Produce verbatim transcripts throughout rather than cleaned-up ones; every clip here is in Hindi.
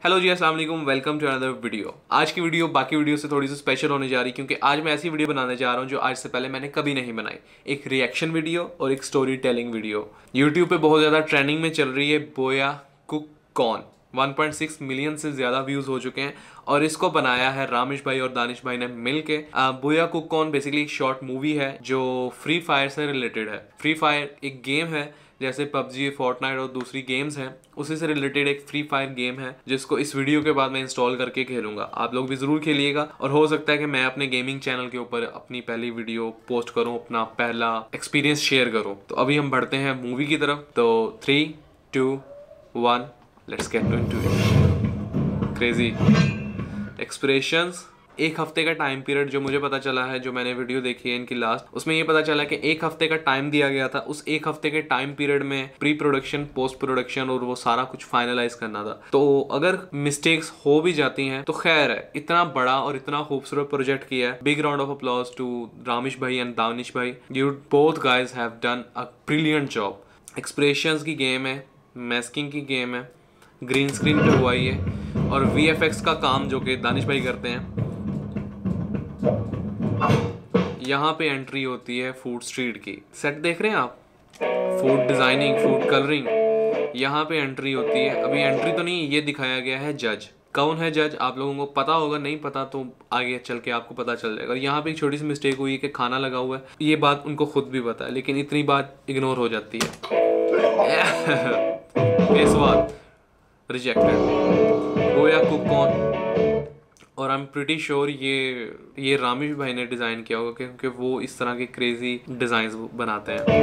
हेलो जी, अस्सलाम वालेकुम, वेलकम टू अनदर वीडियो। आज की वीडियो बाकी वीडियो से थोड़ी सी स्पेशल होने जा रही है क्योंकि आज मैं ऐसी वीडियो बनाने जा रहा हूँ जो आज से पहले मैंने कभी नहीं बनाई। एक रिएक्शन वीडियो और एक स्टोरी टेलिंग वीडियो। यूट्यूब पे बहुत ज़्यादा ट्रेंडिंग में चल रही है Boya cook corn. One point six million से ज़्यादा व्यूज़ हो चुके हैं और इसको बनाया है रामिश भाई और दानिश भाई ने मिल के। बोया कुक कॉर्न बेसिकली एक शॉर्ट मूवी है जो फ्री फायर से रिलेटेड है। फ्री फायर एक गेम है, जैसे पबजी, फोर्टनाइट और दूसरी गेम्स हैं, उसी से रिलेटेड एक फ्री फायर गेम है जिसको इस वीडियो के बाद मैं इंस्टॉल करके खेलूंगा। आप लोग भी ज़रूर खेलिएगा और हो सकता है कि मैं अपने गेमिंग चैनल के ऊपर अपनी पहली वीडियो पोस्ट करूं, अपना पहला एक्सपीरियंस शेयर करूं। तो अभी हम बढ़ते हैं मूवी की तरफ। तो three two one, let's get into it. Crazy expressions. एक हफ्ते का टाइम पीरियड जो मुझे पता चला है, जो मैंने वीडियो देखी है इनकी लास्ट, उसमें ये पता चला कि एक हफ्ते का टाइम दिया गया था। उस एक हफ्ते के टाइम पीरियड में प्री प्रोडक्शन, पोस्ट प्रोडक्शन और वो सारा कुछ फाइनलाइज करना था। तो अगर मिस्टेक्स हो भी जाती हैं तो खैर है, इतना बड़ा और इतना खूबसूरत प्रोजेक्ट किया है। Big round of applause to Ramish भाई एंड दानिश भाई। You both guys have done a brilliant job. Expressions की गेम है, मैस्किंग की गेम है, ग्रीन स्क्रीन पे हुआ ही है और वी एफ एक्स का काम जो कि दानिश भाई करते हैं। यहाँ पे एंट्री होती है फूड स्ट्रीट की। सेट देख रहे हैं आप, फूड डिजाइनिंग, फूड कलरिंग, यहाँ पे एंट्री होती है। अभी एंट्री तो नहीं, ये दिखाया गया है जज। कौन है जज आप लोगों को पता होगा, नहीं पता तो आगे चल के आपको पता चल जाएगा। यहाँ पे एक छोटी सी मिस्टेक हुई कि खाना लगा हुआ है, ये बात उनको खुद भी पता है लेकिन इतनी बात इग्नोर हो जाती है। इस बात रिजेक्टेड। बोया कुक कॉर्न। और आई एम प्रीटी श्योर ये ये रामिश भाई ने डिज़ाइन किया होगा क्योंकि वो इस तरह के क्रेजी डिज़ाइंस बनाते हैं।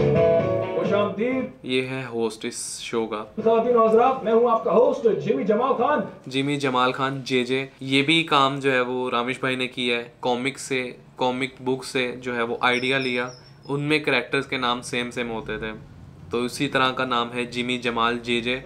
ये है होस्ट इस शो का, मैं हूं आपका host Jimmy Jamal Khan. Jimmy Jamal Khan J J. ये भी काम जो है वो रामिश भाई ने किया है। कॉमिक से, कॉमिक बुक से जो है वो आइडिया लिया, उनमें कैरेक्टर्स के नाम सेम सेम होते थे, तो इसी तरह का नाम है Jimmy Jamal J J.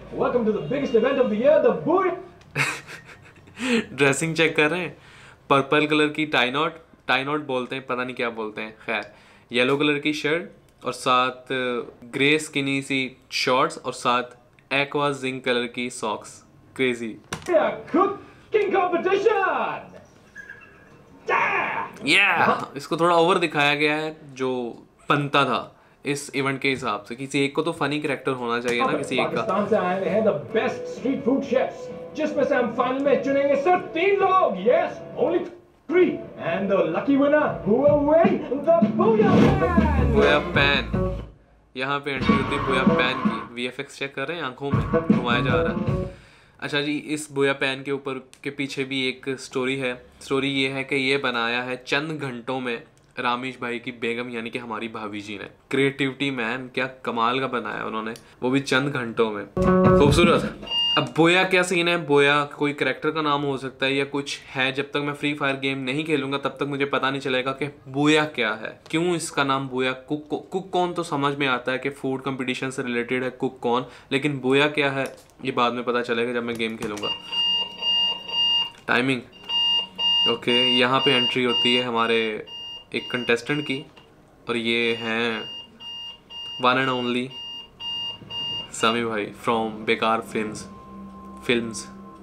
Dressing check कर रहे हैं, पर्पल कलर की टाई नॉट, टाई नॉट बोलते हैं, पता नहीं क्या बोलते हैं, खैर येलो कलर की शर्ट और साथ ग्रे स्किनी सी शॉर्ट्स और साथ एक्वा जिंक कलर की सॉक्स। क्रेजी। yeah! इसको थोड़ा ओवर दिखाया गया है जो बनता था इस इवेंट के हिसाब से। किसी एक को तो फनी कैरेक्टर होना चाहिए ना किसी एक का। पाकिस्तान से आए हुए हैं the best street food chefs, जिसमें से हम फाइनल में चुनेंगे सिर्फ तीन लोग। Yes, only three, and the lucky winner who will win the Boya pan. Boya pan. यहाँ पे एंट्री होती है बोया पैन की। वी एफ एक्स चेक कर रहे हैं, आंखों में घुमाया जा रहा है। अच्छा जी, इस बोया पैन के ऊपर के पीछे भी एक स्टोरी है। स्टोरी ये है कि ये बनाया है चंद घंटों में रामिश भाई की बेगम यानी कि हमारी भाभी जी ने। क्रिएटिविटी मैन, क्या कमाल का बनाया उन्होंने, वो भी चंद घंटों में। खूबसूरत। अब बोया क्या सीन है? बोया कोई कैरेक्टर का नाम हो सकता है या कुछ है। जब तक मैं फ्री फायर गेम नहीं खेलूंगा तब तक मुझे पता नहीं चलेगा कि बोया क्या है, क्यों इसका नाम बोया कुक कुक कौन तो समझ में आता है कि फूड कंपटीशन से रिलेटेड है कुक कौन, लेकिन बोया क्या है ये बाद में पता चलेगा जब मैं गेम खेलूंगा। Timing okay. यहाँ पे एंट्री होती है हमारे एक कंटेस्टेंट की और ये हैं वन एंड ओनली समी भाई फ्रॉम बेकार फिल्म्स फिल्म्स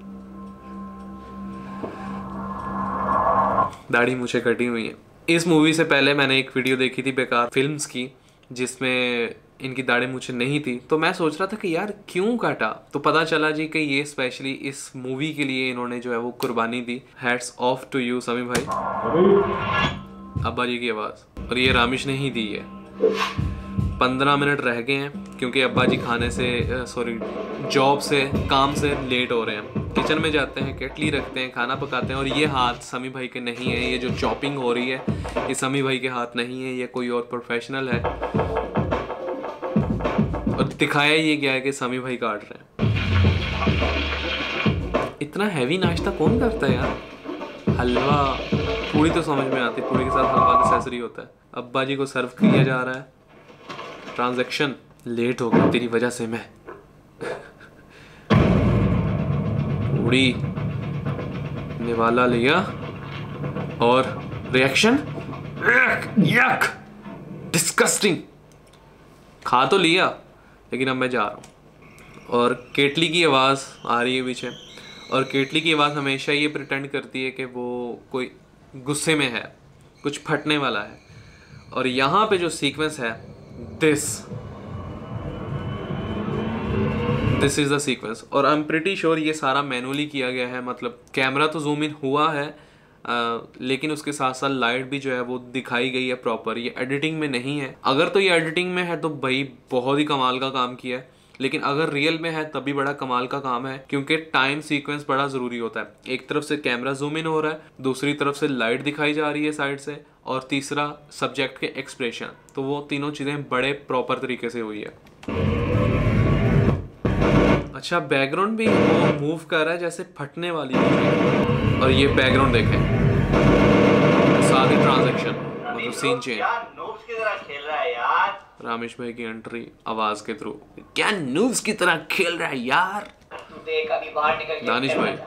दाढ़ी मुझे कटी हुई है। इस मूवी से पहले मैंने एक वीडियो देखी थी बेकार फिल्म्स की जिसमें इनकी दाढ़ी मुझे नहीं थी, तो मैं सोच रहा था कि यार क्यों काटा, तो पता चला जी कि ये स्पेशली इस मूवी के लिए इन्होंने जो है वो कुर्बानी दी। Hats off to you Sami भाई। अब्बा जी की आवाज़, और ये रामिश ने ही दी है। पंद्रह मिनट रह गए हैं क्योंकि अब्बा जी खाने से, सॉरी जॉब से, काम से लेट हो रहे हैं। किचन में जाते हैं, केटली रखते हैं, खाना पकाते हैं और ये हाथ समी भाई के नहीं है। ये जो चॉपिंग हो रही है ये समी भाई के हाथ नहीं है, ये कोई और प्रोफेशनल है। और दिखाया ये गया है कि समी भाई काट रहे हैं। इतना हैवी नाश्ता कौन करता है यार? हलवा, पूरी तो समझ में आती, पूरी के साथ हलवा नेसेसरी होता है। अब्बा जी को सर्व किया जा रहा है। ट्रांजैक्शन लेट हो गया तेरी वजह से। मैं पूरी निवाला लिया और रिएक्शन यक डिस्गस्टिंग। खा तो लिया लेकिन अब मैं जा रहा हूँ। और केटली की आवाज़ आ रही है पीछे और केटली की आवाज़ हमेशा ये प्रिटेंड करती है कि वो कोई गुस्से में है, कुछ फटने वाला है। और यहाँ पे जो सीक्वेंस है, this this is the sequence. और आई एम प्रिटी श्योर ये सारा मैनुअली किया गया है, मतलब कैमरा तो जूम इन हुआ है आ, लेकिन उसके साथ साथ लाइट भी जो है वो दिखाई गई है प्रॉपर। ये एडिटिंग में नहीं है। अगर तो ये एडिटिंग में है तो भाई बहुत ही कमाल का काम किया है, लेकिन अगर रियल में है तभी बड़ा कमाल का काम है, क्योंकि टाइम सीक्वेंस बड़ा ज़रूरी होता है। एक तरफ से कैमरा जूम इन हो रहा है, दूसरी तरफ से लाइट दिखाई जा रही है साइड से, और तीसरा सब्जेक्ट के एक्सप्रेशन। तो वो तीनों चीज़ें बड़े प्रॉपर तरीके से हुई है। अच्छा, बैकग्राउंड भी वो मूव कर रहा है जैसे फटने वाली है। और ये बैकग्राउंड देखें, सारी ट्रांजैक्शन, मतलब सीन चेंज। रामेश भाई की एंट्री आवाज के थ्रू, क्या नूब्स की तरह खेल रहा है यार। दानिश भाई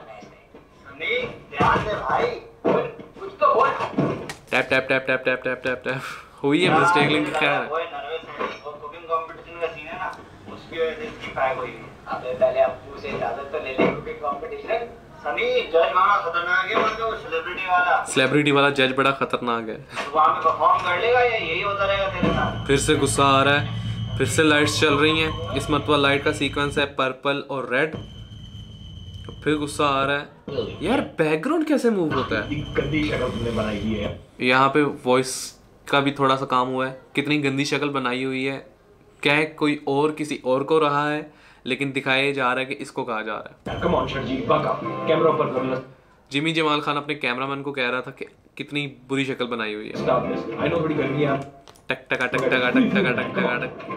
tap tap tap tap tap tap tap tap हुई है मिस्टेक, लिंक क्या है। कुकिंग कंपटीशन का सीन है ना, उसकी वजह से इसकी पैक हुई है। अबे पहले अप्पू से इजाजत तो ले ले कुकिंग कंपटीशन। सनी जज बड़ा खतरनाक है, वो सेलिब्रिटी वाला सेलिब्रिटी वाला जज बड़ा खतरनाक है। तो वहां पे परफॉर्म कर लेगा या यही होता रहेगा तेरे साथ? फिर से गुस्सा आ रहा है, फिर से लाइट्स चल रही हैं। इस मरतबा लाइट का सीक्वेंस है पर्पल और रेड। फिर गुस्सा आ रहा है यार, बैकग्राउंड कैसे मूव होता है। गंदी शक्ल तुमने बनाई है। यहाँ पे वॉइस का भी थोड़ा सा काम हुआ है, कितनी गंदी शक्ल बनाई हुई है। क्या है, कोई और किसी और को रहा है, लेकिन दिखाया जा रहा है कि इसको कहा जा रहा है। कम ऑन शर्जी, बाका कैमरा पर कर। जिमी जमाल खान अपने कैमरामैन को कह रहा था कि कितनी बुरी शक्ल बनाई हुई है। स्टॉप दिस, आई नो थोड़ी गर्मी है। टक टका टक टका टक टका टक टका टक।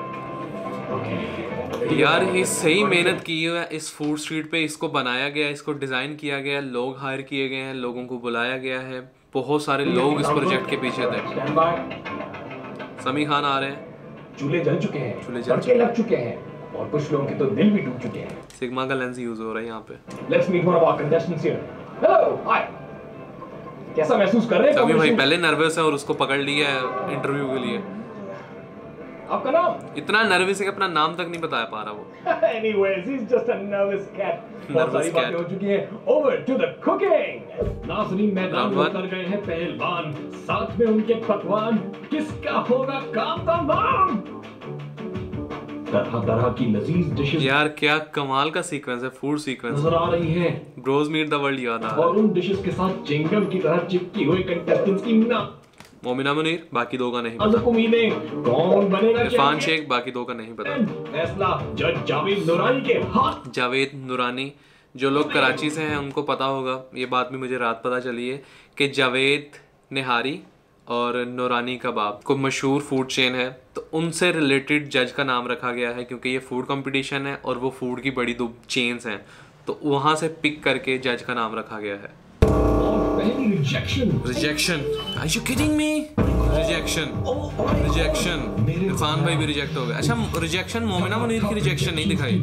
यार ये सही मेहनत की है इस फूड स्ट्रीट पे, इसको बनाया गया, इसको डिजाइन किया गया, लोग हायर किए गए हैं, लोगों को बुलाया गया है, बहुत सारे लोग इस प्रोजेक्ट के पीछे थे। समी खान आ रहे हैं। चूल्हे जल चुके हैं, चूल्हे जल चुके लग चुके हैं, और कुछ लोगों के तो दिल भी टूट चुके हैं। सिग्मा का लेंस यूज हो रहा है यहाँ पे। Let's meet one of our contestants here. Hello, hi. कैसा महसूस कर रहे हैं? अभी भाई पहले नर्वस है और उसको पकड़ लिया है इंटरव्यू के लिए। आपका नाम? इतना नर्वस है कि अपना नाम तक नहीं बता पा रहा वो। Anyways, he's just a nervous cat. बहुत सारी बातें हो चुकी हैं। Over to the cooking. नाज़रीन मैदान में उतर गए हैं पहलवान, साथ में उनके पकवान। किसका होगा काम तमाम? तरह तरह की लजीज डिशेस। यार क्या कमाल का सीक्वेंस है, फूड सीक्वेंस नजर आ रही हैं। ब्रोज मीट द वर्ल्ड याद आ रहा है। और उन डिशेस के साथ चिंगम की तरह चिपकी हुई कंटेस्टेंट्स की ना मोमिना मुनीर, बाकी दो का नहीं पता। कौन बनेगा इरफान शेख, बाकी दो का नहीं पता। फैसला जज जावेद नूरानी के हाथ। जावेद नूरानी, जो लोग कराची से हैं उनको पता होगा, ये बात भी मुझे रात पता चली है कि जावेद निहारी और नूरानी कबाब को मशहूर फूड चेन है, तो उनसे रिलेटेड जज का नाम रखा गया है, क्योंकि ये फूड कंपटीशन है और वो फूड की बड़ी दो चेन्स हैं, तो वहाँ से पिक करके जज का नाम रखा गया है। Rejection, are you kidding me? Rejection, rejection, Irfan भाई भी रिजेक्ट हो गए। अच्छा, रिजेक्शन मोमिना मुनीर की रिजेक्शन नहीं दिखाई।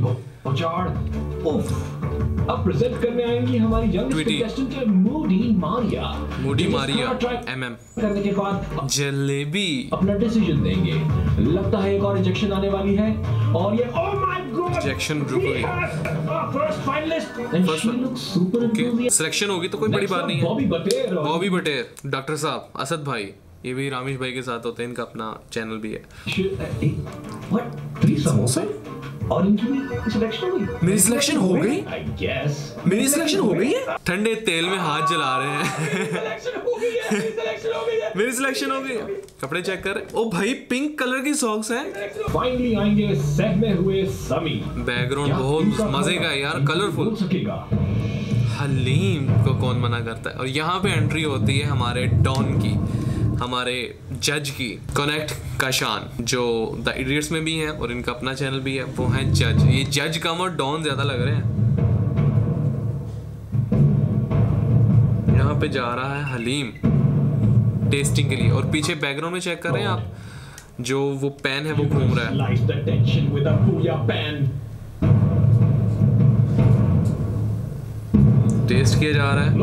अब प्रेजेंट करने आएंगी हमारी young contestant moody Maria. Moody Maria एमएम करने के बाद जलेबी अपना डिसीजन देंगे। लगता है एक और रिजेक्शन आने वाली है, और ये ओह माय गॉड, रिजेक्शन रुक गई। First finalist and she looks super enthusiastic. Selection होगी तो कोई बड़ी बात नहीं है। बॉबी बटेर, बॉबी बटेर, डॉक्टर साहब, असद भाई, ये भी रामेश भाई के साथ होते हैं, इनका अपना चैनल भी है। व्हाट, थ्री समोसे और इनकी सिलेक्शन हुई? मेरी सिलेक्शन हो गई? आई गेस मेरी सिलेक्शन हो गई है। ठंडे तेल में हाथ जला रहे हैं। सिलेक्शन हो गई है, मेरी सिलेक्शन हो गई है। मेरी सिलेक्शन हो गई है। कपड़े चेक कर। ओ भाई, पिंक कलर की सॉक्स हैं। फाइनली आएंगे सहमे हुए समी। बैकग्राउंड बहुत मजे का है यार, कलरफुल। हलीम को कौन मना करता है। और यहाँ पे एंट्री होती है हमारे डॉन की, हमारे जज की, कनेक्ट काशान, जो द इडियट्स में भी हैं और इनका अपना चैनल भी है, वो हैं जज। ये जज कम और डॉन ज्यादा लग रहे हैं। यहाँ पे जा रहा है हलीम टेस्टिंग के लिए, और पीछे बैकग्राउंड में चेक कर रहे हैं आप, जो वो पैन है वो घूम रहा है, टेस्ट किया जा रहा है।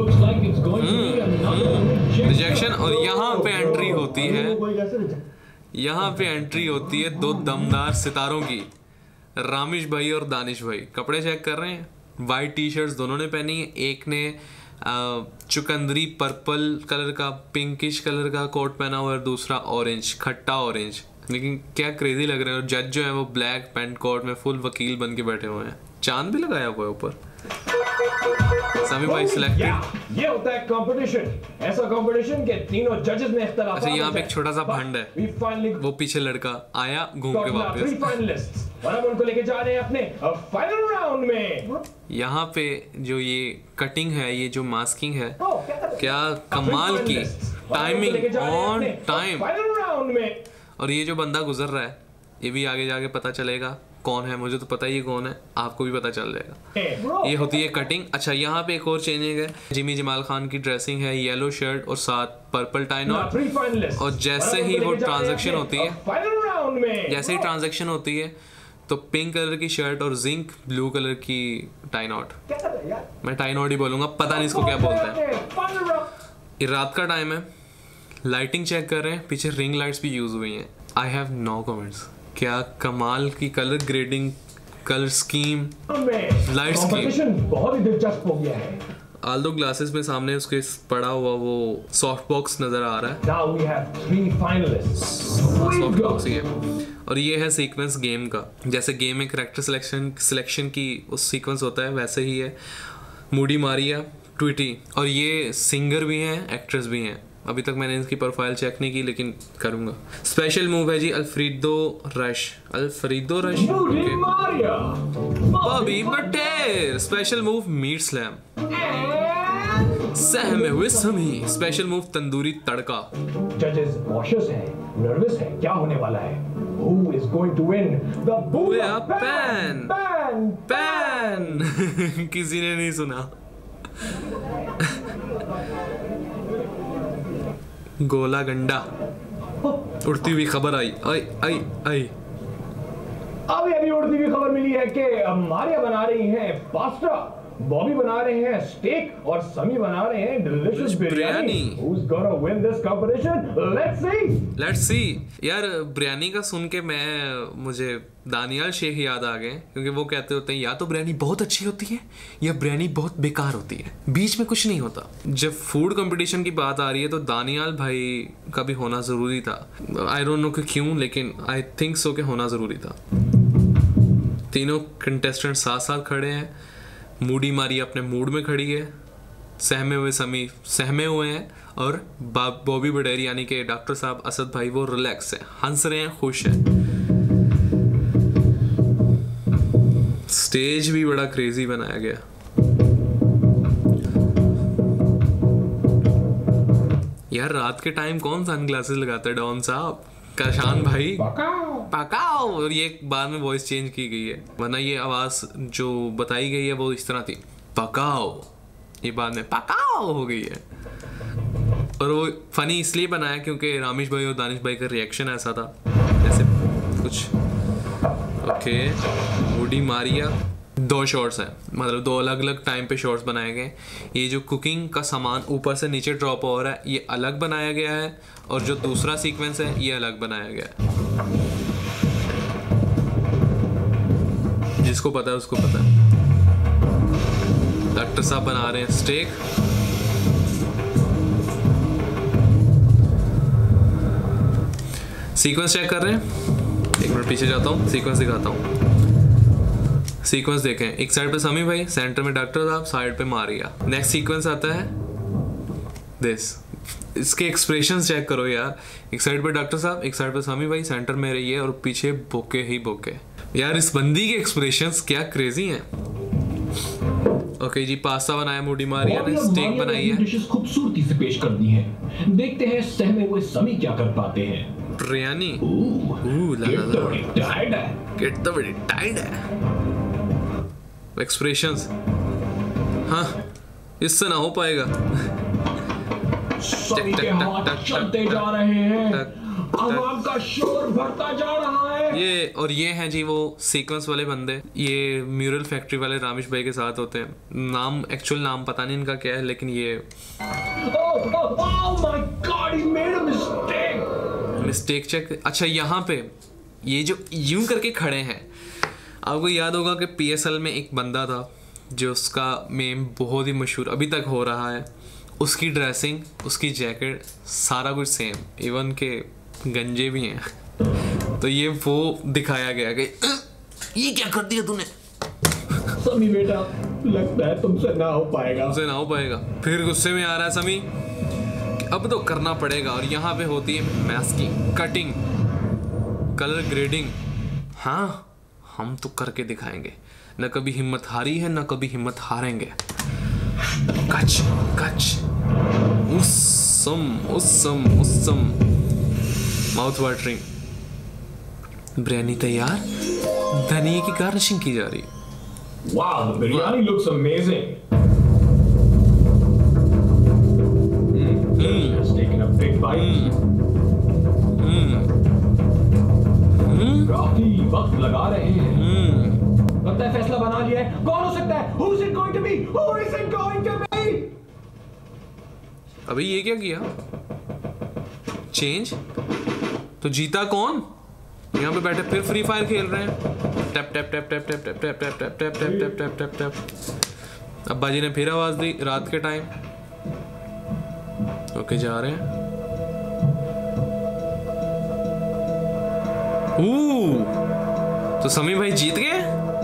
रिजेक्शन। और यहाँ पे एंट्री होती है, यहाँ पे एंट्री होती है दो दमदार सितारों की, रामेश भाई और दानिश भाई। कपड़े चेक कर रहे हैं, वाइट टी शर्ट्स दोनों ने पहनी है। एक ने चुकंदरी पर्पल कलर का पिंकिश कलर का कोट पहना हुआ है, दूसरा ऑरेंज खट्टा ऑरेंज। लेकिन क्या क्रेजी लग रहे हैं। और जज जो है वो ब्लैक पैंट कोट में फुल वकील बन के बैठे हुए हैं, चांद भी लगाया हुआ है ऊपर। समी भाई सिलेक्टेड। ये होता है कंपटीशन, ऐसा कंपटीशन के तीनों जजेस में इख्तिलाफ। अच्छा यहाँ पे एक छोटा सा भंड है, वो पीछे लड़का आया घूम के वापस, और अब उनको लेके जा रहे हैं अपने फाइनल राउंड में। यहाँ पे जो ये कटिंग है, ये जो मास्किंग है, क्या कमाल की टाइमिंग ऑन टाइम। और ये जो बंदा गुजर रहा है ये भी आगे जाके पता चलेगा कौन है। मुझे तो पता ही कौन है, आपको भी पता चल जाएगा। ये होती है कटिंग। अच्छा यहाँ पे एक और चेंजिंग है, जिमी जमाल खान की ड्रेसिंग है, येलो शर्ट और साथ पर्पल टाई नॉट। और जैसे ही वो ट्रांजैक्शन होती है, जैसे ही ट्रांजैक्शन होती है तो पिंक कलर की शर्ट और जिंक ब्लू कलर की टाई नॉट, मैं टाई नॉट ही बोलूंगा, पता नहीं इसको क्या बोलते हैं। ये रात का टाइम है, लाइटिंग चेक कर रहे हैं, पीछे रिंग लाइट्स भी यूज हुई हैं। I have no comments. क्या कमाल की colour grading, colour scheme, light scheme, बहुत ही दिलचस्प हो गया है। आल्दो ग्लासेस में सामने उसके पड़ा हुआ वो सॉफ्ट बॉक्स नजर आ रहा है। Now we have three finalists. Soft box ये, और ये है सीक्वेंस गेम का। जैसे गेम में कैरेक्टर सिलेक्शन सिलेक्शन की उस सीक्वेंस होता है, वैसे ही है। मूडी मारिया, ट्विटी, और ये सिंगर भी हैं, एक्ट्रेस भी हैं। अभी तक मैंने इसकी प्रोफाइल चेक नहीं की, लेकिन करूंगा। स्पेशल मूव है जी Alfredo rush, Alfredo rush, Bobby बटेर। Special move meat slam. सहमे हुए समी, स्पेशल मूव तंदूरी तड़का। जजेस कॉशियस हैं, नर्वस हैं, क्या होने वाला है? Who is going to win the Booyah Pan? Pan Pan किसी ने नहीं सुना। गोला गंडा, उड़ती हुई खबर आई आई आई आई अभी अभी उड़ती हुई खबर मिली है कि मारिया बना रही हैं पास्ता, बॉबी बना रहे हैं स्टेक और समी बना रहे हैं delicious biryani. Who's gonna win this competition? Let's see. Let's see. यार बिरयानी का सुन के मैं मुझे दानियाल शेख याद आ गए, क्योंकि वो कहते होते हैं या तो बिरयानी बहुत अच्छी होती है या बिरयानी बहुत बेकार होती है, बीच में कुछ नहीं होता। जब फूड कंपटीशन की बात आ रही है तो दानियाल भाई का भी होना जरूरी था। आई डोंट नो कि क्यों, लेकिन आई थिंक सो कि होना जरूरी था। तीनों कंटेस्टेंट साथ साथ खड़े हैं। मूडी मारी अपने मूड में खड़ी है, सहमे हुए समी सहमे हुए हैं, और बॉबी बटेर यानी कि डॉक्टर साहब असद भाई वो रिलैक्स है, हंस रहे हैं, खुश हैं। स्टेज भी बड़ा क्रेजी बनाया गया। यार रात के टाइम कौन सनग्लासेस लगाता है डॉन साहब? काशान भाई पकाओ। और ये बाद में वॉइस चेंज की गई है, वरना ये आवाज जो बताई गई है वो इस तरह थी, पकाओ, ये बाद में पकाओ हो गई है। और वो फनी इसलिए बनाया क्योंकि रामेश भाई और दानिश भाई का रिएक्शन ऐसा था, जैसे कुछ ओके। मूडी मारिया, दो शॉट्स हैं, मतलब दो अलग अलग टाइम पे शॉट्स बनाए गए। ये जो कुकिंग का सामान ऊपर से नीचे ड्रॉप हो रहा है ये अलग बनाया गया है, और जो दूसरा सीक्वेंस है ये अलग बनाया गया है। जिसको पता है उसको पता है। डॉक्टर साहब बना रहे हैं स्टेक। सीक्वेंस चेक कर रहे हैं, एक मिनट पीछे जाता हूँ, सीक्वेंस दिखाता हूँ। सीक्वेंस देखें, एक साइड पे समी भाई, सेंटर में डॉक्टर साहब, साइड पे मारिया। नेक्स्ट सीक्वेंस आता है दिस, इसके एक्सप्रेशंस चेक करो यार। एक साइड पे डॉक्टर साहब, एक साइड पे समी भाई, सेंटर में रही है, और पीछे बोके ही बोके। यार इस बंदी के एक्सप्रेशंस क्या क्रेजी हैं। ओके जी, पास्ता बनाया मूडी मारिया ने, स्टेक बनाई है, डिशेस खूबसूरती से पेश कर दी हैं। देखते हैं सहमे हुए समी क्या कर पाते हैं। Biryani, oh la la tight है, गेट तो बड़ी टाइड है। एक्सप्रेशंस, हाँ इससे ना हो पाएगा। सभी के हाथ चलते जा रहे हैं, आवाज का शोर बढ़ता जा रहा है। ये और ये हैं जी वो सीक्वेंस वाले बंदे, ये म्यूरल फैक्ट्री वाले रामेश भाई के साथ होते हैं। नाम एक्चुअल नाम पता नहीं इनका क्या है, लेकिन ये मिस्टेक चेक। अच्छा यहाँ पे ये जो यूं करके खड़े हैं, आपको याद होगा कि पी एस एल में एक बंदा था जो उसका मेम बहुत ही मशहूर अभी तक हो रहा है, उसकी ड्रेसिंग, उसकी जैकेट, सारा कुछ सेम, इवन के गंजे भी हैं। तो ये वो दिखाया गया कि ये क्या कर दिया तूने। समी बेटा, लगता है तुमसे ना हो पाएगा। तुमसे ना हो पाएगा। फिर गुस्से में आ रहा है समी, अब तो करना पड़ेगा। और यहाँ पे होती है मास्किंग, कटिंग, कलर ग्रेडिंग। हाँ, हम तो करके दिखाएंगे। न कभी हिम्मत हारी है, न कभी हिम्मत हारेंगे। कच कच, उस्सम उस्सम उस्सम, माउथ वाटरिंग। बिरयानी तैयार, धनिया की गार्निशिंग की जा रही है। Wow, the biryani looks amazing. Mm, mm. Has taken a big bite. Mm. Mm. काफी वक्त लगा रहे हैं। Mm. लगता है फैसला बना लिया है। कौन हो सकता है? Who is it going to be? Who is it going to be? अभी ये क्या किया? चेंज? तो जीता कौन? यहाँ पे बैठे फिर फ्री फायर खेल रहे हैं। Tap tap tap tap tap tap tap tap tap tap tap tap tap tap. अब्बा जी ने फिर आवाज दी रात के टाइम। ओके, जा रहे हैं। ओह, तो समी भाई जीत गए।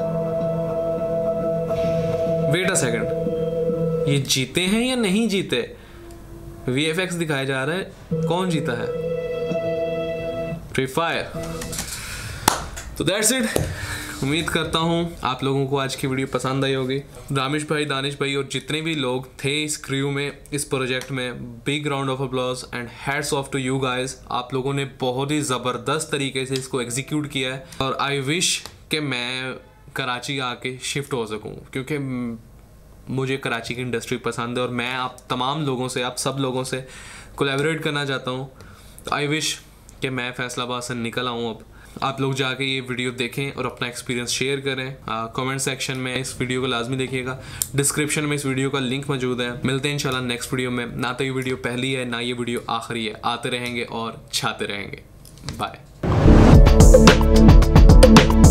वेट अ सेकंड, ये जीते हैं या नहीं जीते? वीएफएक्स दिखाया जा रहा है, कौन जीता है? Free fire. तो दैट्स इट। उम्मीद करता हूँ आप लोगों को आज की वीडियो पसंद आई होगी। रामेश भाई, दानिश भाई और जितने भी लोग थे इस क्रू में, इस प्रोजेक्ट में, big round of applause and hats off to you guys. आप लोगों ने बहुत ही ज़बरदस्त तरीके से इसको एग्जीक्यूट किया है और आई विश कि मैं कराची आके शिफ्ट हो सकूँ, क्योंकि मुझे कराची की इंडस्ट्री पसंद है और मैं आप तमाम लोगों से, आप सब लोगों से कोलैबोरेट करना चाहता हूँ। तो आई विश कि मैं फैसलाबाद से निकल आऊँ। अब आप लोग जाके ये वीडियो देखें और अपना एक्सपीरियंस शेयर करें। कमेंट सेक्शन में इस वीडियो को लाजमी देखिएगा। डिस्क्रिप्शन में इस वीडियो का लिंक मौजूद है। मिलते हैं इंशाल्लाह नेक्स्ट वीडियो में। ना तो ये वीडियो पहली है, ना ये वीडियो आखिरी है। आते रहेंगे और छाते रहेंगे। बाय।